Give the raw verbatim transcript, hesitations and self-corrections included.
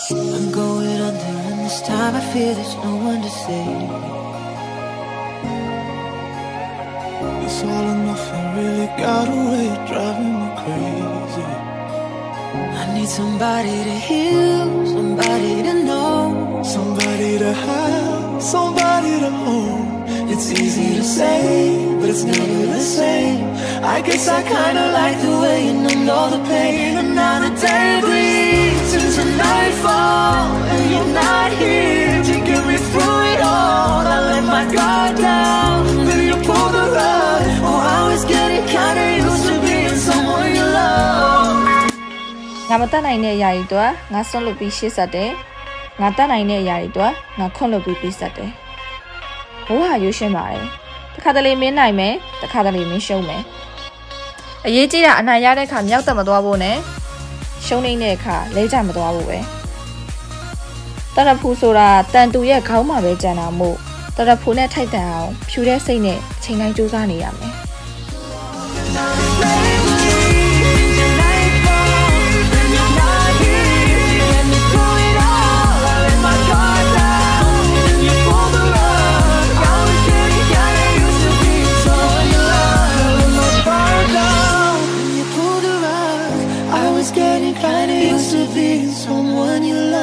I'm going under, and this time I fear there's no one to save. It's all or nothing, really got a way of driving me crazy. I need somebody to heal, somebody to know, somebody to have, somebody to hold. It's easy to say, but it's never the same. I guess I kinda like the way you numbed all the pain. And now the day bleeds into nightfall, and you're not here to get me through it all. I let my guard down, then you pull the rug. Oh, I was getting kinda used to being someone you love. ငါမတတ်နိုင်တဲ့အရာတွေတော့ငါဆွန့်လွတ်ပြီးရှေ့ဆက်တယ်ငါတတ်နိုင်တဲ့အရာတွေတော့ငါခွန့်လွတ်ပြီးပြီးဆက်တယ်ဘိုးဟာရွှေရှင်းပါတယ်တစ်ခါတလေမင်းနိုင်မယ်တစ်ခါတလေမင်းရှုံးမယ်အရေးကြီးတာအနိုင်ရတဲ့အခါမြောက်တက်မသွားဖို့နဲ့ရှုံးနေတဲ့အခါလဲကျမသွားဖို့ပဲတရဖူဆိုတာတန်တူရဲ့ခေါင်းမှာပဲကြံတာမို့တရဖူနဲ့ထိုက်တန်အောင်ဖြူတဲ့စိတ်နဲ့ချိန်တိုင်းကြိုးစားနေရမယ် Getting kinda used to being someone you love.